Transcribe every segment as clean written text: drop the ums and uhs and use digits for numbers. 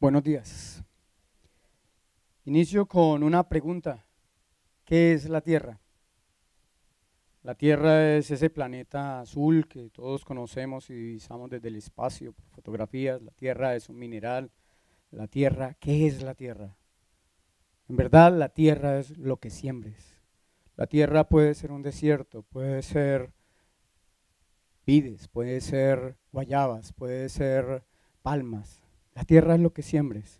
Buenos días. Inicio con una pregunta. ¿Qué es la Tierra? La Tierra es ese planeta azul que todos conocemos y divisamos desde el espacio por fotografías. La Tierra es un mineral. La Tierra, ¿qué es la Tierra? En verdad, la Tierra es lo que siembres. La Tierra puede ser un desierto, puede ser vides, puede ser guayabas, puede ser palmas. La Tierra es lo que siembres.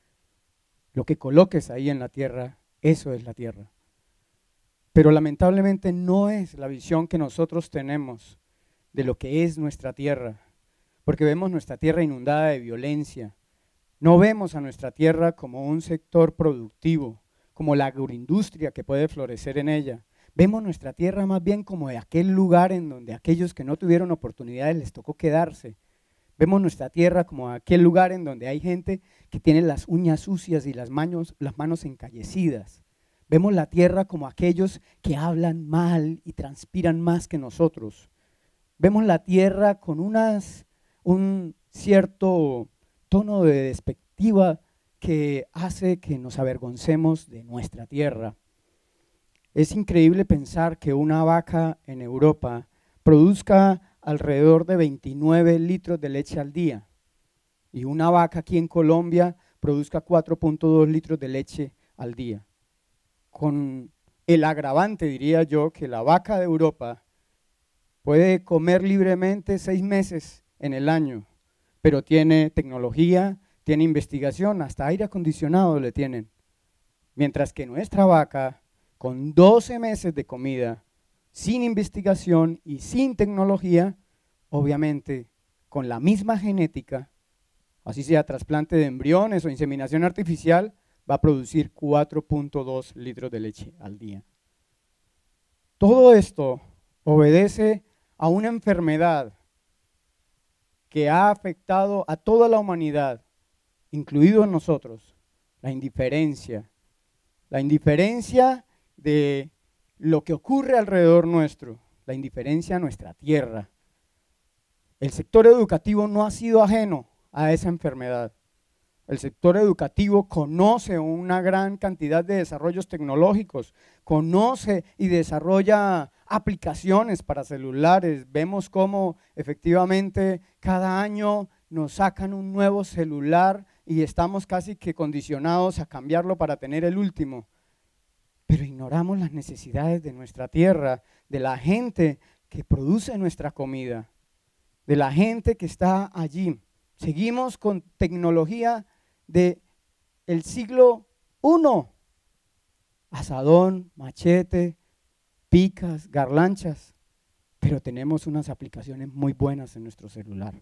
Lo que coloques ahí en la tierra, eso es la tierra. Pero lamentablemente no es la visión que nosotros tenemos de lo que es nuestra tierra, porque vemos nuestra tierra inundada de violencia. No vemos a nuestra tierra como un sector productivo, como la agroindustria que puede florecer en ella. Vemos nuestra tierra más bien como de aquel lugar en donde aquellos que no tuvieron oportunidades les tocó quedarse. Vemos nuestra tierra como aquel lugar en donde hay gente que tiene las uñas sucias y las manos encallecidas. Vemos la tierra como aquellos que hablan mal y transpiran más que nosotros. Vemos la tierra con un cierto tono de despectiva que hace que nos avergoncemos de nuestra tierra. Es increíble pensar que una vaca en Europa produzca alrededor de 29 litros de leche al día y una vaca aquí en Colombia produzca 4.2 litros de leche al día. Con el agravante, diría yo, que la vaca de Europa puede comer libremente 6 meses en el año, pero tiene tecnología, tiene investigación, hasta aire acondicionado le tienen. Mientras que nuestra vaca, con 12 meses de comida, sin investigación y sin tecnología, obviamente con la misma genética, así sea trasplante de embriones o inseminación artificial, va a producir 4.2 litros de leche al día. Todo esto obedece a una enfermedad que ha afectado a toda la humanidad, incluidos nosotros, la indiferencia de lo que ocurre alrededor nuestro, la indiferencia a nuestra tierra. El sector educativo no ha sido ajeno a esa enfermedad. El sector educativo conoce una gran cantidad de desarrollos tecnológicos, conoce y desarrolla aplicaciones para celulares. Vemos cómo efectivamente cada año nos sacan un nuevo celular y estamos casi que condicionados a cambiarlo para tener el último. Pero ignoramos las necesidades de nuestra tierra, de la gente que produce nuestra comida, de la gente que está allí. Seguimos con tecnología del siglo I, asadón, machete, picas, garlanchas, pero tenemos unas aplicaciones muy buenas en nuestro celular.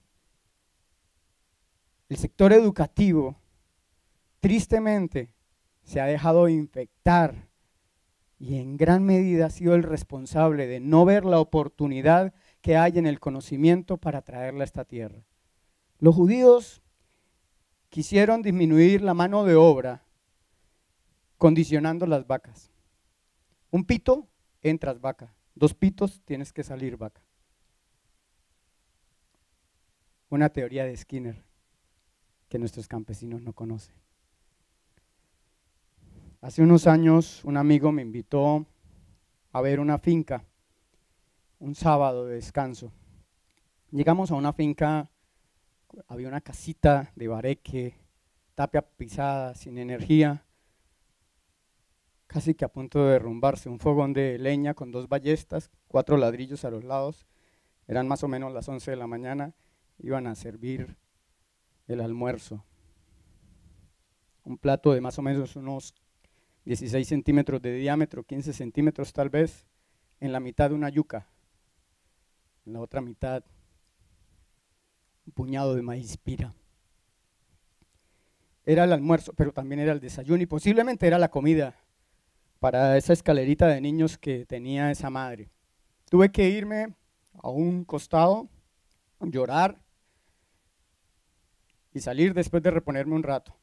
El sector educativo, tristemente, se ha dejado infectar y en gran medida ha sido el responsable de no ver la oportunidad que hay en el conocimiento para traerla a esta tierra. Los judíos quisieron disminuir la mano de obra condicionando las vacas. Un pito, entras vaca. 2 pitos, tienes que salir vaca. Una teoría de Skinner que nuestros campesinos no conocen. Hace unos años un amigo me invitó a ver una finca, un sábado de descanso. Llegamos a una finca, había una casita de bareque, tapia pisada, sin energía, casi que a punto de derrumbarse, un fogón de leña con 2 ballestas, 4 ladrillos a los lados, eran más o menos las 11 de la mañana, iban a servir el almuerzo. Un plato de más o menos unos 16 centímetros de diámetro, 15 centímetros tal vez, en la mitad una yuca, en la otra mitad un puñado de maíz pira. Era el almuerzo, pero también era el desayuno y posiblemente era la comida para esa escalerita de niños que tenía esa madre. Tuve que irme a un costado, llorar y salir después de reponerme un rato.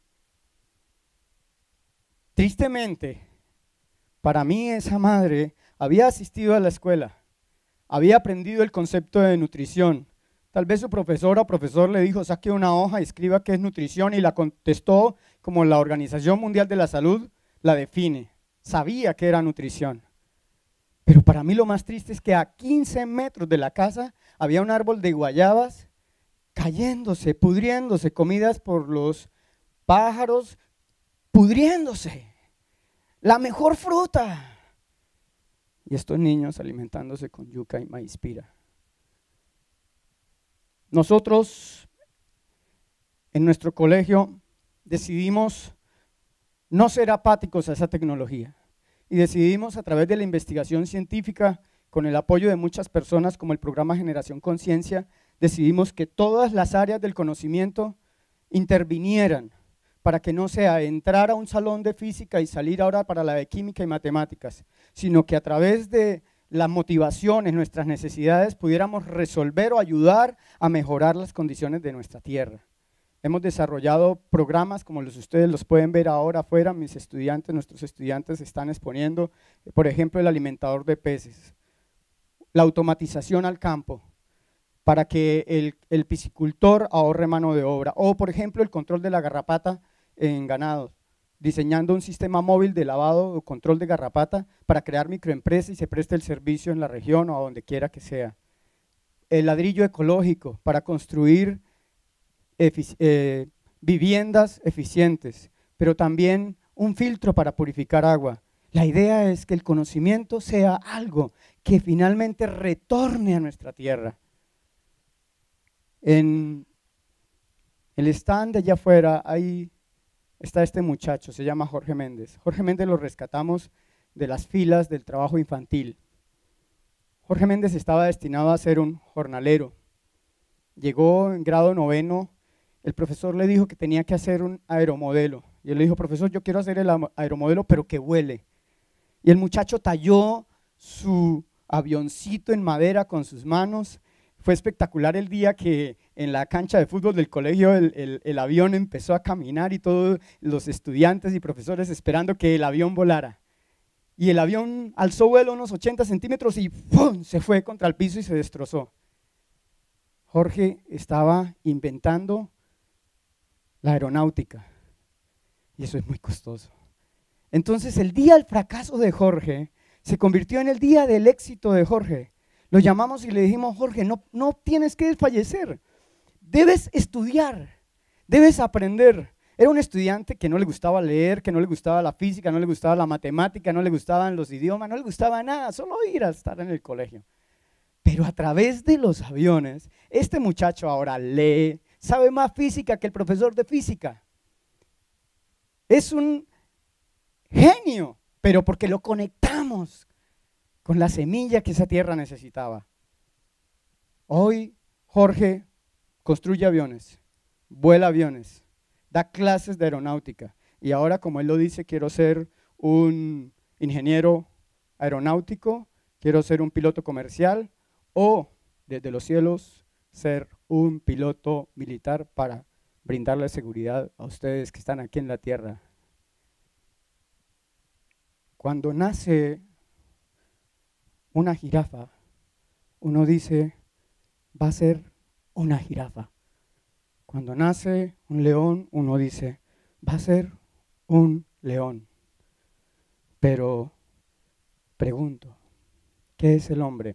Tristemente, para mí esa madre había asistido a la escuela, había aprendido el concepto de nutrición, Tal vez su profesora o profesor le dijo, saque una hoja y escriba qué es nutrición, y la contestó como la Organización Mundial de la Salud la define. Sabía que era nutrición. Pero para mí lo más triste es que a 15 metros de la casa había un árbol de guayabas cayéndose, pudriéndose, comidas por los pájaros, pudriéndose. La mejor fruta. Y estos niños alimentándose con yuca y maíz pira. Nosotros en nuestro colegio decidimos no ser apáticos a esa tecnología y decidimos, a través de la investigación científica, con el apoyo de muchas personas como el programa Generación Conciencia, decidimos que todas las áreas del conocimiento intervinieran para que no sea entrar a un salón de física y salir ahora para la de química y matemáticas, sino que a través de las motivaciones, nuestras necesidades, pudiéramos resolver o ayudar a mejorar las condiciones de nuestra tierra. Hemos desarrollado programas como ustedes los pueden ver ahora afuera, nuestros estudiantes están exponiendo, por ejemplo, el alimentador de peces, la automatización al campo, para que el piscicultor ahorre mano de obra, o por ejemplo el control de la garrapata en ganados, diseñando un sistema móvil de lavado o control de garrapata para crear microempresas y se preste el servicio en la región o a donde quiera que sea. El ladrillo ecológico para construir viviendas eficientes, pero también un filtro para purificar agua. La idea es que el conocimiento sea algo que finalmente retorne a nuestra tierra. En el stand de allá afuera, ahí está este muchacho, se llama Jorge Méndez. Jorge Méndez lo rescatamos de las filas del trabajo infantil. Jorge Méndez estaba destinado a ser un jornalero. Llegó en grado 9, el profesor le dijo que tenía que hacer un aeromodelo. Y él le dijo, profesor, yo quiero hacer el aeromodelo, pero que vuele. Y el muchacho talló su avioncito en madera con sus manos. Fue espectacular el día que en la cancha de fútbol del colegio el avión empezó a caminar y todos los estudiantes y profesores esperando que el avión volara. Y el avión alzó vuelo unos 80 centímetros y ¡pum!, se fue contra el piso y se destrozó. Jorge estaba inventando la aeronáutica y eso es muy costoso. Entonces el día del fracaso de Jorge se convirtió en el día del éxito de Jorge. Lo llamamos y le dijimos, Jorge, no tienes que desfallecer, debes estudiar, debes aprender. Era un estudiante que no le gustaba leer, que no le gustaba la física, no le gustaba la matemática, no le gustaban los idiomas, no le gustaba nada, solo ir a estar en el colegio. Pero a través de los aviones, este muchacho ahora lee, sabe más física que el profesor de física. Es un genio, pero porque lo conectamos con la semilla que esa tierra necesitaba. Hoy Jorge construye aviones, vuela aviones, da clases de aeronáutica y ahora, como él lo dice, quiero ser un ingeniero aeronáutico, quiero ser un piloto comercial o desde los cielos ser un piloto militar para brindarle seguridad a ustedes que están aquí en la tierra. Cuando nace una jirafa, uno dice, va a ser una jirafa. Cuando nace un león, uno dice, va a ser un león. Pero pregunto, ¿qué es el hombre?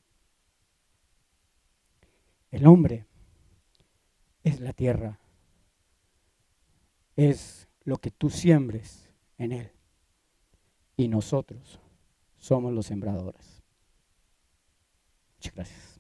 El hombre es la tierra, es lo que tú siembres en él y nosotros somos los sembradores. Muchas gracias.